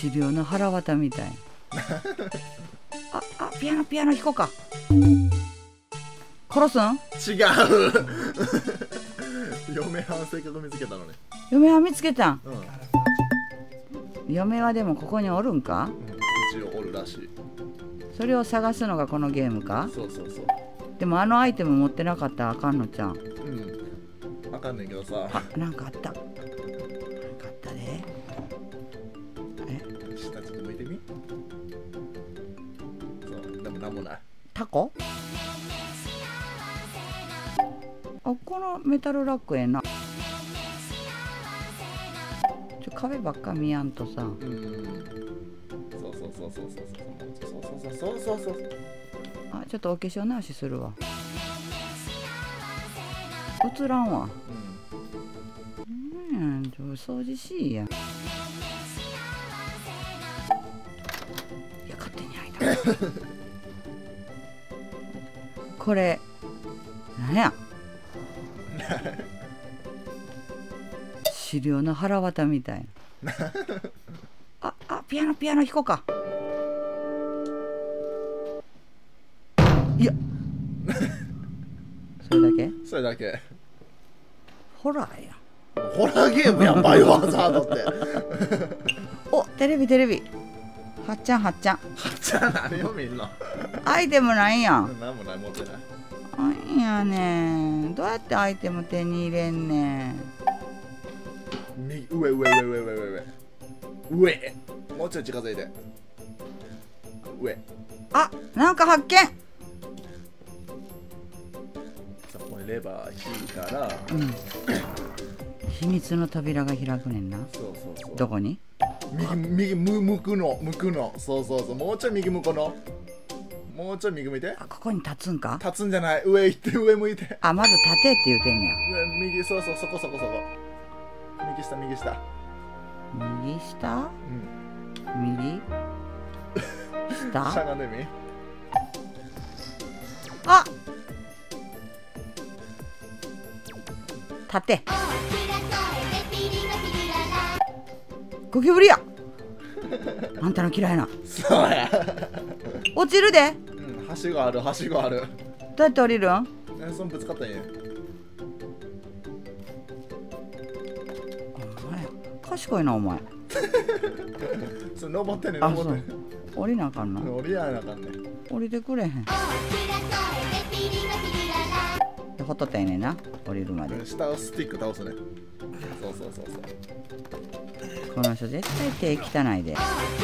資料の腹渡みたい。ピアノ弾こうか。殺すん？ 違う。嫁はん性格見つけたのね。 嫁は見つけたん？ うん、 嫁はでもここにおるんか？ 一応おるらしい。 それを探すのがこのゲームか？ そうそうそう。 でもあのアイテム持ってなかったらあかんのちゃん。 あかんねんけどさ。 なんかあった。なんかあったね。 下ちょっと向いてみ。そう、でもなんもない。 タコ？このメタルラックええな。壁ばっか見やんとさ。 そうそうそう。 ちょっとお化粧直しするわ。映らんわ。掃除しいや。いや、勝手に開いた。これなんや。資料の腹渡みたいな。ピアノ弾こうか。いやそれだけ？ それだけ。 ホラーやん。 ホラーゲームやん、バイオハザードって。 お、テレビ。はっちゃん。 何よみんな。 アイテムないやん。 何もない、持ってない。 なんやねん。どうやってアイテム手に入れんねん。 上。もうちょい近づいて。上。 なんか発見。 さあ、これレバー引いたら、 秘密の扉が開くねんな。 そう。 どこに？ 右向くの。そう。もうちょい右向こうの。もうちょい右向いて。 ここに立つんか？ 立つんじゃない。上行って、上向いて。 まず立てって言うてんねや。 右、そこ。右下。 右下？右下？ しゃがんでみ。 立て。ゴキブリや。あんたの嫌いな。 そうや。 落ちるで。 はしごある。 どうやって降りるん？ そのぶつかったんや。 賢いなお前。 それ登ってね。 降りなあかんな。 降りやなあかんね。 降りてくれへん。ほっとったんやねんな、降りるまで。 下をスティック倒すね。そう。 この人絶対手汚いで。や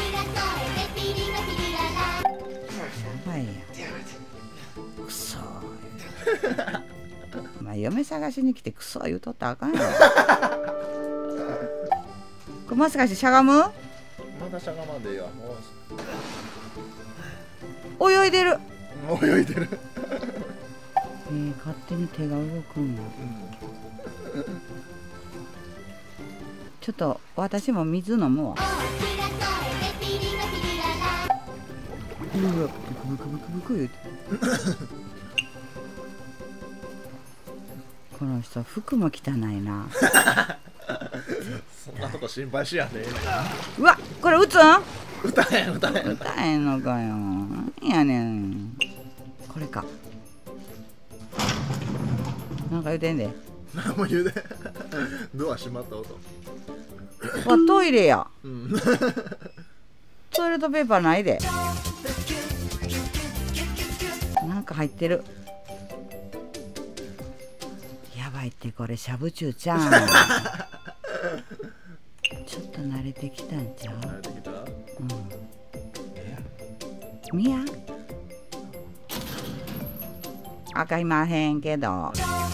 ばいやん。クソお前嫁探しに来てクソ言うとったらあかんやろ。これもしかしてしゃがむ？ まだしゃがまんでいいわ。 泳いでる。勝手に手が動くんや。ちょっと私も水飲むわ。ブク言うて。この人服も汚いな。 そんなとこ心配しやね。 うわ、これ打つん？ 歌えんのかよ。なんやねん。これか。なんか言うてんで。 何も言うで。ドア閉まった音。 トイレや。トイレットペーパーないで。なんか入ってる。やばいってこれしゃぶ中ちゃん。ちょっと慣れてきたんちゃう？ 慣れてきた？ みや？あかいまへんけど。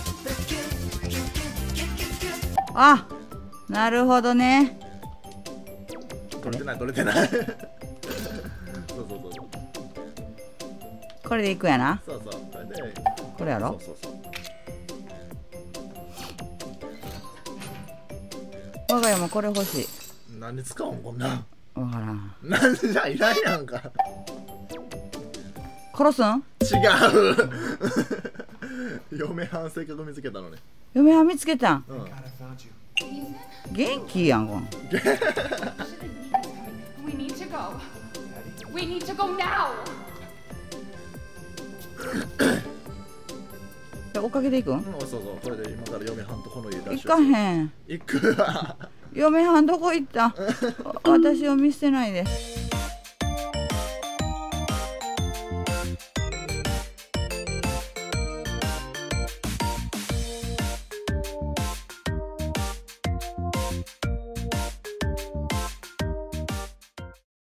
なるほどね。 取れてない。そう。 これでいくやな。 そう。 これやろ？ そう。 我が家もこれ欲しい。 何に使うんこんなん。 わからん。 なんでじゃいらんやんか。 殺すん？ 違う。嫁はん性格見つけたのね。 嫁は見つけたん？元気やんこん。 We need to go now. おかげで行くん？ そうそう、これで今から嫁はんとこの家出行かへん。 行くわ。 嫁はんどこ行ったん？私を見捨てないで。